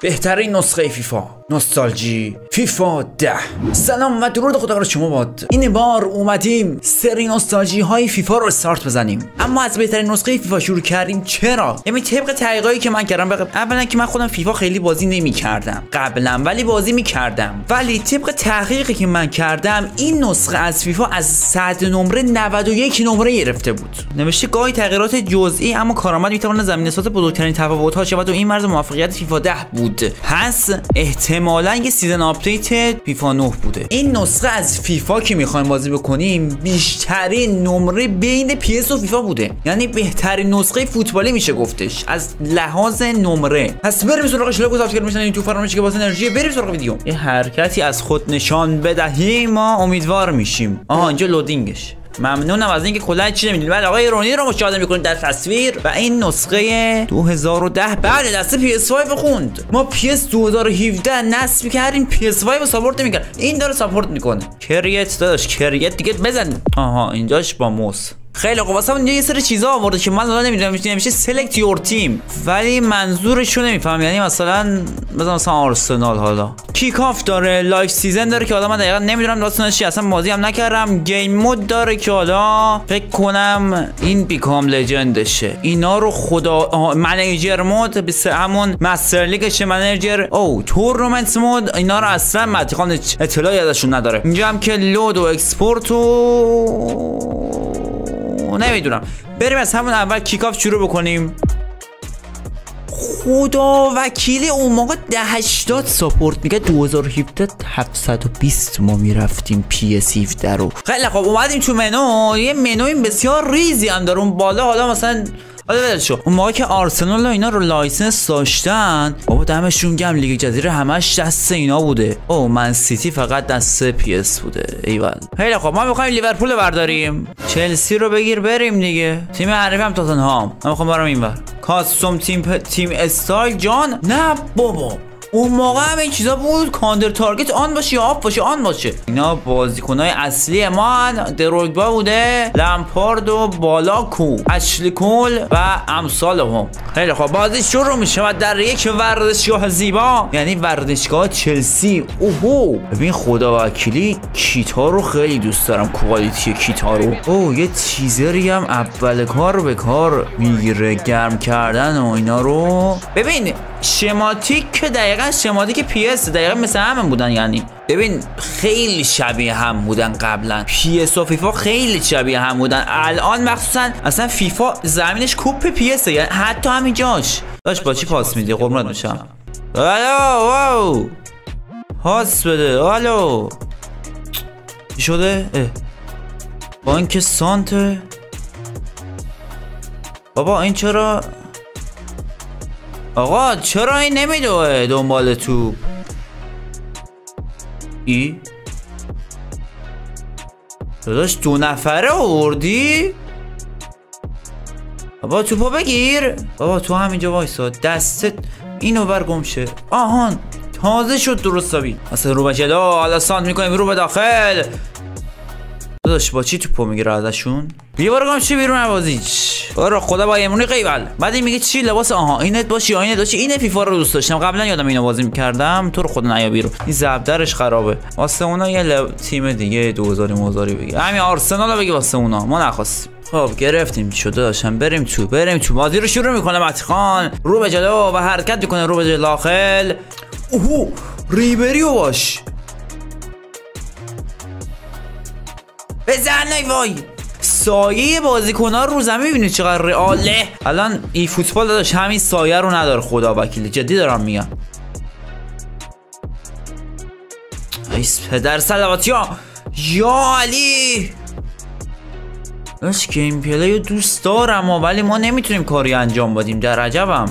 بهترین نسخه فیفا نوستالژی فیفا 10. سلام و درود خدا شما باد. این بار اومدیم سری نوستالژی های فیفا رو استارت بزنیم، اما از بهترین نسخه فیفا شروع کردیم. چرا؟ یعنی طبق تحقیقاتی که من کردم، اولا که من خودم فیفا خیلی بازی نمی‌کردم قبلا، ولی بازی می‌کردم، ولی طبق تحقیقی که من کردم این نسخه از فیفا از 100 نمره 91 نمره گرفته بود. نوشته گاهی تغییرات جزئی اما کارآمد می‌تواند زمینه‌ساز بزرگترین تفاوت‌ها شود و این مرز موفقیت فیفا 10 بود. پس احتمالاً یه سیزن آپدیت فیفا 9 بوده. این نسخه از فیفا که می‌خوایم بازی بکنیم بیشترین نمره بین پی اس و فیفا بوده، یعنی بهترین نسخه فوتبالی میشه گفتش از لحاظ نمره. پس بریم سراغ اشتراک سابسکرایب میشن تو فراموش که واسه انرژی. بریم سراغ ویدیو. یه حرکتی از خود نشان بدهیم ما امیدوار میشیم. اینجا لودینگش. ممنونم از اینکه کلا چی نمیدونید. بعد آقای رونی رو مشاهده میکنید در تصویر و این نسخه 2010 بعد دسته PS5 خوند. ما PS 2017 نصب کردیم، PS5 رو ساپورت نمیکنه، این داره ساپورت میکنه. کریت داداش، کریت دیگه بزن. اینجاش با موس. خیلی خوب. واسه اون یه سری چیزا آورده که من الان نمیدونم میشه سلکت یور تیم، ولی منظورش رو نمیفهمم. یعنی مثلا آرسنال حالا کیک آف داره، لایف سیزن داره که حالا من دقیقاً نمیدونم داستانش چیه، اصلا بازی هم نکردم. گیم مود داره که حالا فکر کنم این بیکام لژندشه. اینا رو خدا منیجر مود به همون مستر لیگش منیجر تورنمنت مود، اینا رو اصلا متخان اطلاعی ازشون نداره. اینجا هم که لود و اکسپورت و نمیدونم. بریم از همون اول کیک آف شروع بکنیم. خدا وکیلی اون موقع 1080 ساپورت میگه، 2017 720 ما میرفتیم پی اس 17 رو. خیلی خب اومدیم تو منو. یه منوی بسیار ریزی هم داره اون بالا. حالا مثلا شو اون موقع که آرسنال اینا رو لایسنس داشتن، بابا دمشون گرم، لیگ جزیره همش دست اینا بوده. من سیتی فقط دست پی اس بوده. ایول. خیلی خب ما میخوایم لیورپول رو برداریم. چلسی رو بگیر بریم دیگه. تیم حریف هم تاتنهام. من میخوام برم اینور. کاستوم تیم استایل جان. نه بابا اون موقع هم این چیزا بود، کاندر تارگت آن باشه یا آف باشه آن باشه. اینا بازیکنای اصلی ما دروگبا بوده، لمپارد و بالاکو، اشلی کول و امثال هم. خیلی خب بازی شروع میشه و در یک ورزشگاه زیبا، یعنی ورزشگاه چلسی. ببین خدا وکیلی کیتا رو خیلی دوست دارم، کوالیتی کیتا رو. یه تیزری هم اول کار به کار میگیره، گرم کردن و اینا رو. ببین شماتیک که دقیقا شماتیک پی اس دقیقا مثل همون بودن، یعنی ببین خیلی شبیه هم بودن قبلا. پی اس و فیفا خیلی شبیه هم بودن. الان مخصوصا اصلا فیفا زمینش کوپ پی اس، یعنی حتی همین جاش داشت. با چی پاس میدی قربونت میشم؟ الو پاس بده. الو چی شده؟ با اینکه سانت بابا این چرا آقا چرا این نمیدوه دنبال تو؟ داداش 2 نفره آوردی؟ بابا توپو بگیر. بابا تو همینجا وایسا، دستت اینو برگم شه. تازه شد درستابی. اصلا رو به جلو، حالا سانت میکنیم رو به داخل. داداش با چی توپو میگیره ازشون؟ بیا برو چی بیرون بازی. برو خدا با ایمونی قیبل. بعد این میگه چی لباس اینت باشی اینت داشتی. این فیفا رو دوست داشتم قبلا، یادم اینو بازی میکردم. تو رو خدا نیا بیرون، این زبدرش خرابه. واسه اونا یه تیم دیگه 2000 موزاری بگی، همین آرسنال رو بگی واسه اونا، ما نخواستیم. خب گرفتیم شده داشتم. بریم تو بازی رو شروع میکنه. متخان رو به جلو و حرکت میکنه رو به جلو داخل. ریبریو باش بزن. وای سایه بازیکن‌ها رو زمین می‌بینید چقدر رئاله. الان این فوتبال داداش همین سایه رو نداره، خدا وکیلی جدی دارم میگم. ایس پدر صلواتی ها یا علی. داشت گیم پلی رو دوست دارم ولی ما نمیتونیم کاری انجام بدیم، در عجبم.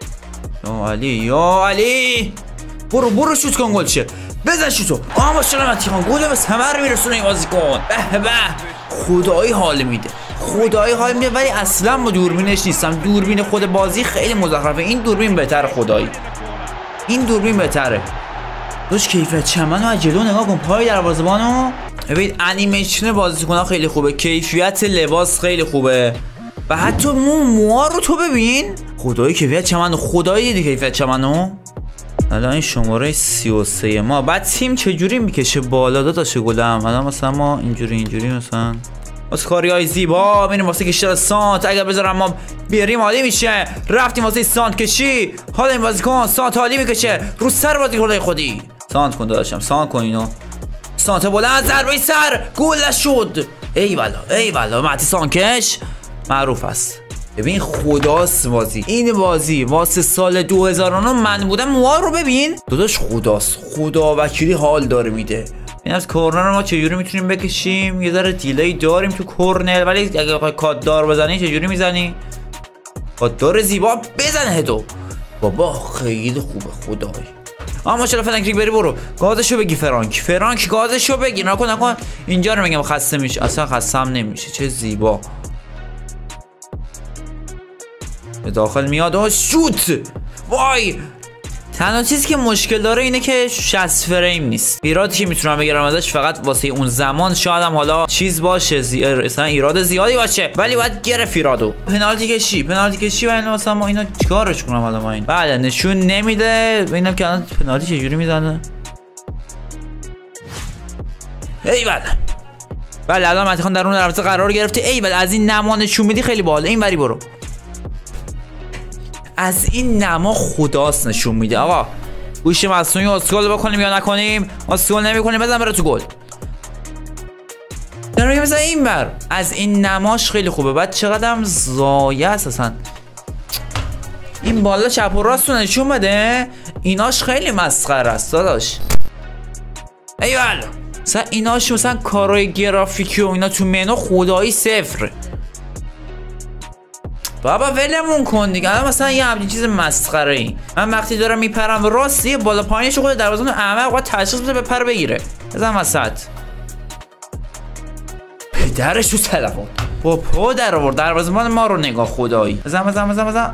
یا علی برو شوت کن، گل شه. بزن شوتو. ماشاءالله متیخان گل به ثمر میرسونه این بازیکن. به خدایی حال میده ولی اصلا با دوربینش نیستم. دوربین خود بازی خیلی مزخرفه. این دوربین بهتره، خدایی این دوربین بهتره. داشت کیفیت چمنو از جلو نگاه کن، پای دروازه‌بانو ببین. انیمیشن بازیکن‌ها خیلی خوبه، کیفیت لباس خیلی خوبه و حتی موها رو تو ببین. خدایی کیفیت چمنو، خدایی دیدی کیفیت چمنو. الان این شماره 33 ما. بعد تیم چجوری میکشه بالا داداش گلم؟ الان مثلا ما اینجوری مثلا واسه کاریای زیبا میریم واسه کشیدن سانت. اگر بذارم ما بریم عالی میشه. رفتیم واسه سانت کشی. حالا این بازیکن سانت عالی میکشه رو سر بازیکن خودی. سانت کن داداشم، سانت کن اینو. سانت بلند، ضربه سر، گل شد. ای والا مهدی سانکش معروف است. ببین خداست بازی. این بازی واسه سال 2009 من بودم. موها رو ببین داداش، خداست، خدا وکیلی حال داره میده. این از کورنر ما چجوری میتونیم بکشیم؟ یه ذره دیلی داریم تو کورنر، ولی اگه بخوای کاتدار بزنی چجوری میزنی؟ کاتدار زیبا بزن هدو. بابا خیلی خوبه خدای. ماشاءالله فرانک بری برو گازشو بگی. فرانک گازشو بگی. نکن اینجا رو میگم خسته میشه. اصلا خسته هم نمیشه. چه زیبا به داخل میاد و شوت. وای تنها چیزی که مشکل داره اینه که 60 فریم نیست. ایرادی که میتونم بگیرم ازش فقط واسه اون زمان شاید هم حالا چیز باشه، مثلا ایراد زیادی باشه، ولی باید گرفت ایرادو. پنالتی کشی و اینا مثلا ما اینا چیکارش کنم حالا ما این؟ بله نشون نمیده. ببینم که الان پنالتی چجوری میزنه. ایول بله الان مهدی خان در اون دروازه قرار گرفته. ایول از این نما نشون میدی خیلی باحال. این وری برو. از این نما خداست نشون میده. آقا گوش مصنوعی اسکول بکنیم یا نکنیم؟ اسکول نمیکنیم، بزن بره تو گل. دارم میگم مثلا این بر از این نماش خیلی خوبه. بعد چقدر هم زایه اساسا این بالا چپ و راست رو نشون بده. ایناش خیلی مسخره است داداش. ایول مثلا ایناش مثلا کارای گرافیکی و اینا تو منو خدایی صفر. بابا ولمون کن دیگه. مثلا یه همچین چیز مسخره ای. من وقتی دارم میپرم راستی بالا پایینش خود دروازه‌بان احمق باید تشخیص بده بپره بگیره. بزن وسط. پدرش تو تلفن با پا در آورد. دروازه‌بان ما رو نگاه خدایی. بزن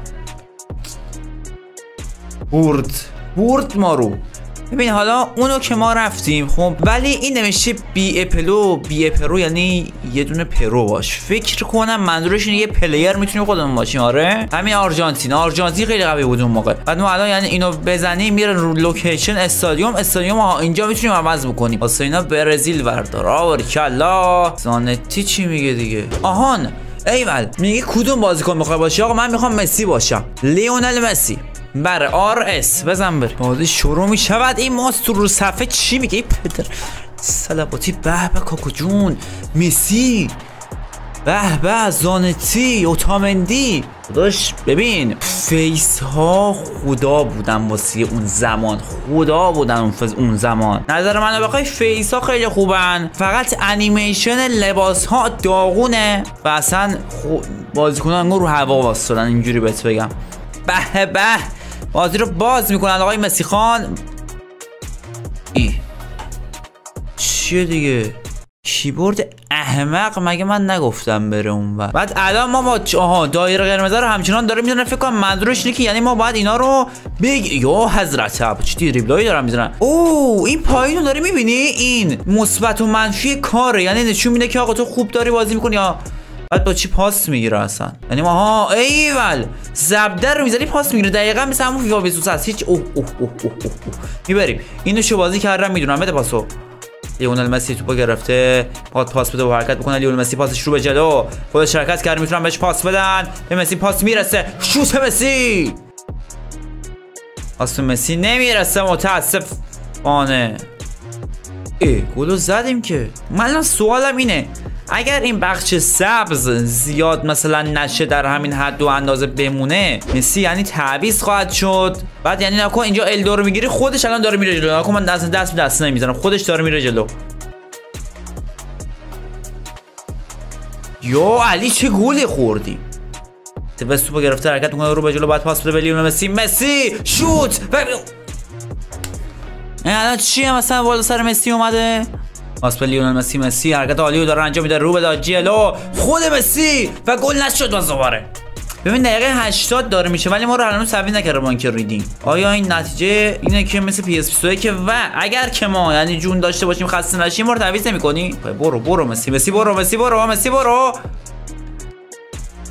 برد ما رو. ببین حالا اونو که ما رفتیم خب، ولی این نمیشه بی اپرو یعنی یه دونه پرو باش. فکر کنم منظورش اینه یه پلیر میتونیم خودمون باشیم. آره همین آرژانتین خیلی قوی بود اون موقع. بعد ما الان یعنی اینو بزنیم میره رو لوکیشن استادیوم اینجا میتونیم عوض بکنیم. واسه اینا برزیل وردار. آورکلا زانتی چی میگه دیگه؟ آهان ایول میگه کدوم بازیکن میخوای باشی؟ آقا من میخوام مسی باشم. لیونل مسی. بره RS بزن بره. بازی شروع می شود. این ماست رو صفحه چی میگه؟ ای پدر سلباتی. به کاکو جون مسی. به زانتی اوتامندی. داداش ببین فیس ها خدا بودن واسه اون زمان. اون زمان نظر منو بخوای فیس ها خیلی خوبن. فقط انیمیشن لباس ها داغونه و اصلا بازیکنان رو هوا واسطن. اینجوری بهت بگم. به بازی رو باز میکنن آقای مسی خان. چیه دیگه؟ کیبورد احمق مگه من نگفتم بره اون وقت؟ بعد الان ما با دایره قرمز رو همچنان داره میزنه. فکر کنم منظورش اینه که یعنی ما باید اینا رو یا حضرت اب چی دریبلایی دارن میزنن. این پایین رو داری میبینی؟ این مثبت و منفی کاره. یعنی نشون میده که آقا تو خوب داری بازی میکنی یا بعد با چی پاس میگیره اصلا. یعنی ما ایول زبده رو میذاری پاس میگیره. دقیقاً مثل همون فیفا 23 است. هیچ میبریم. اینو شو بازی کردم میدونم. بده پاسو. لیونل مسی توپو گرفته. پاس بده و حرکت بکنه. لیونل مسی پاسش رو به جلو. خودش حرکت کرد میتونن بهش پاس بدن. به مسی پاس میرسه. شوت مسی. پاس مسی نمیرسه متاسفانه. گلو زدیم که. من سوالم اینه اگر این بخش سبز زیاد مثلا نشه در همین حد و اندازه بمونه مسی یعنی تعویض خواهد شد. بعد یعنی نکن اینجا الدو رو میگیری خودش الان داره میره جلو. نکن من دست نمیزنم خودش داره میره جلو. یا علی چه گلی خوردی. تبس توپو گرفته حرکت میکنه رو به جلو. بعد پاس بده به لیونل مسی شوت. الان چیه مثلا بالا سر مسی اومده؟ پاس به لیونل مسی حرکت عالی رو داره انجام میده رو به جلو خود مسی و گل نشد. باز دوباره ببین دقیقه 80 داره میشه ولی ما رو هنوز تعویض نکرده بانک ریدیم. آیا این نتیجه اینه که مثل PS21 که و اگر که ما یعنی جون داشته باشیم خسته نشیم ما رو تعویض نمی‌کنی؟ برو مسی برو.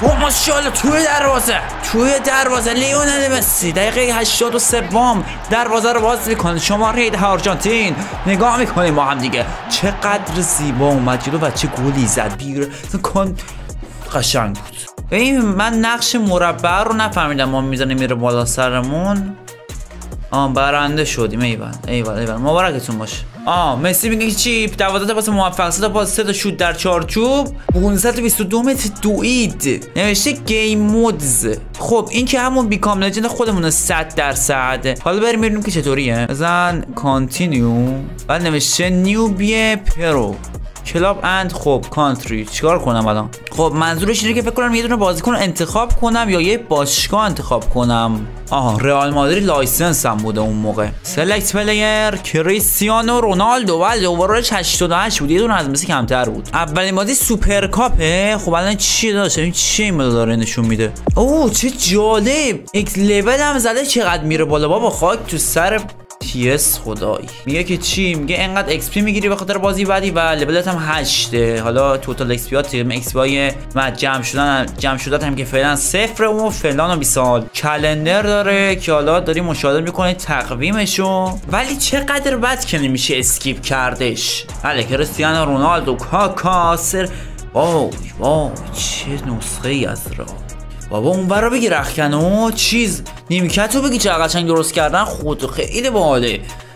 ماشاءالله توی دروازه لیونل مسی دقیقه 83 دروازه رو باز میکنه. شماره آرژانتین نگاه میکنیم با هم دیگه چقدر زیبا اومد جلو و چه گلی زد. کن قشنگ بود. ببین من نقش مربع رو نفهمیدم. ما میزنه میره بالا سرمون. برنده شدیم. ایول مبارکتون باشه. مسی میگه چی 12 تا پاس موفق، 3 تا پاس، 3 تا شوت در چارچوب، 522 متر دوید. نوشته گیم مودز. خب این که همون بیکام لجند خودمونه 100%. حالا بریم ببینیم که چطوریه. بزن کانتینیو. بعد نوشته نیوبی پرو کلاب اند. خب کانتری چیکار کنم الان؟ خب منظورش اینه که فکر کنم یه دونه بازیکن انتخاب کنم یا یه باشگاه انتخاب کنم. رئال مادرید لایسنس هم بوده اون موقع. سلکت پلیر کریستیانو رونالدو. ولی اوورالش 88 بود، یه دونه از مسی کمتر بود. اولین بازی سوپر کاپه. خب الان چی داشت؟ این چی این داره نشون میده؟ چه جالب. اکس لول هم زده. چقدر میره بالا بابا. خاک تو سر PS خدایی. میگه که چی؟ میگه انقدر XP میگیری به خاطر بازی بعدی و لولت هم 8. حالا توتال XP ها XP های جمع شدن هم که فعلا 0 و فلان و بیسال. کلندر داره که حالا داری مشاهده میکنه تقویمشو. ولی چقدر بد که نمیشه اسکیپ کردش. بله کریستیانو رونالدو کاکاسر. وای چه نسخه ای از را بابا. اون برا بگی رخکنو چیز نیمکتو بگی چه قشنگ درست کردن. خود خیلی باحاله.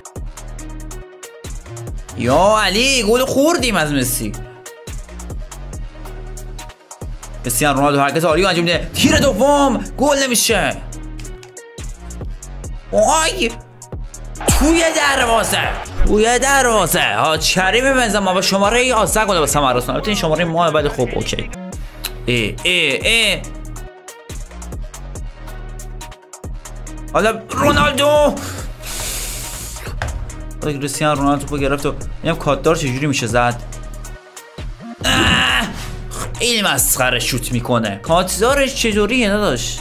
یا علی گل خوردیم از مسی. کریستیانو رونالدو حرکت عالی انجام میده. تیر دوم گل نمیشه. وای توی دروازه کریم بنزما با شماره 11 گل به ثمر رسوند. البته این شماره ما بعد. خب اوکی. حالا رونالدو کریستیانو رونالدو رو گرفت و میگم کاتدار چجوری میشه زد. خیلی مسخره شوت میکنه. کاتدارش چجوریه نداشت؟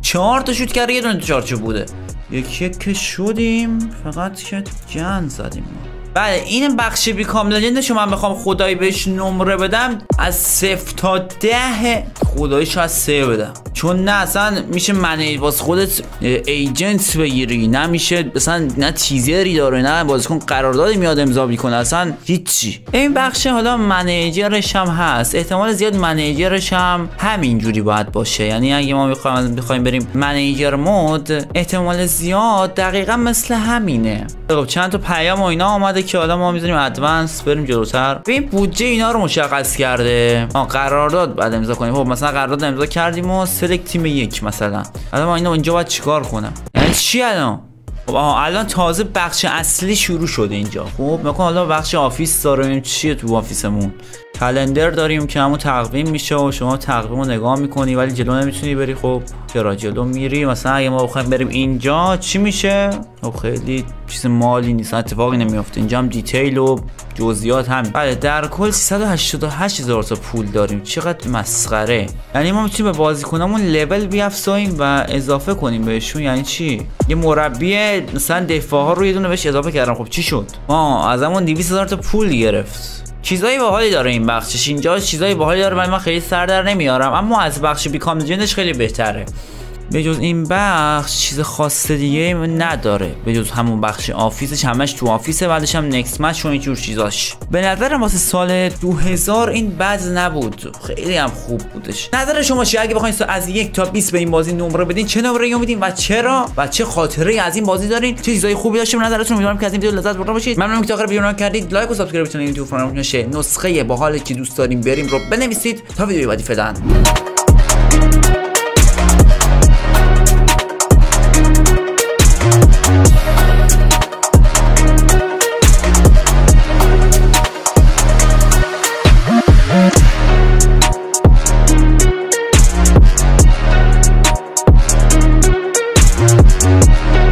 4 تا شوت کرده، یه دونه تو چارچوب بوده. یکی که شدیم فقط که جن زدیم. بله این بخش بیکام لجندشو من بخوام خدایی بهش نمره بدم از 0 تا 10 خداییش از 3 بدم. چون نه اصلا میشه منیج باز خودت ایجنت بگیری، نه میشه اصلا نه تیزری داره، نه بازیکن قراردادی میاد امضا میکنه، اصلا هیچی. این بخش حالا منیجرش هم هست. احتمال زیاد منیجرش هم همینجوری باید باشه. یعنی اگه ما بخوایم بریم منیجر مود احتمال زیاد دقیقا مثل همینه. خب چند تا پیام و اینا اومده که حالا ما میذاریم ادوانس بریم جلوتر. ببین بودجه اینا رو مشخص کرده. قرارداد بعد امضا کنیم. خب مثلا قرارداد امضا کردیم و سلکت تیم 1 مثلا. الان ما اینجا باید چیکار کنم؟ یعنی چی الان؟ خب الان تازه بخش اصلی شروع شده اینجا. خب میگم حالا بخش آفیس داریم. چیه تو آفیسمون؟ کلندر داریم که همون تقویم میشه و شما تقویمو نگاه میکنی ولی جلو نمیتونی بری. خب چرا جلو میری؟ مثلا اگه ما بخوایم بریم اینجا چی میشه؟ خب خیلی چیز مالی نیست، اتفاقی نمیافته. اینجا هم دیتیل و جزئیات همین. بله در کل 388,000 تا پول داریم. چقدر مسخره. یعنی ما میتونیم به بازیکنامون لول بیافزاییم و اضافه کنیم بهشون. یعنی چی؟ یه مربی مثلا دفاع ها رو یه دونه بهش اضافه کردم. خب چی شد؟ ما ازمون 200,000 تا پول گرفت. چیزای باحالی داره این بخشش. اینجا چیزای باحالی داره ولی من خیلی سر در نمیارم، اما از بخش بیکام لجندش خیلی بهتره. به جز این بخش چیز خاص دیگه نداره به جز همون بخش آفیسش. همش تو آفیسه، بعدش هم نکست مچ و اینجور چیزاش. به نظرم واسه سال 2000 این بد نبود، خیلی هم خوب بودش. نظر شما چیه؟ اگه بخواید از 1 تا 20 به این بازی نمره بدین چه نمره‌ای میدین و چرا و چه خاطره‌ای از این بازی دارین؟ چه چیزای خوبی داشته به نظرتون؟ امیدوارم که از این ویدیو لذت برده باشید. ممنونم که تا آخر ویدیو کردید. لایک و سابسکرایب بتونید یوتیوب فراموش نشه. نسخه باحالی که دوست داریم بریم رو بنویسید. تا ویدیوی بعدی فعلا.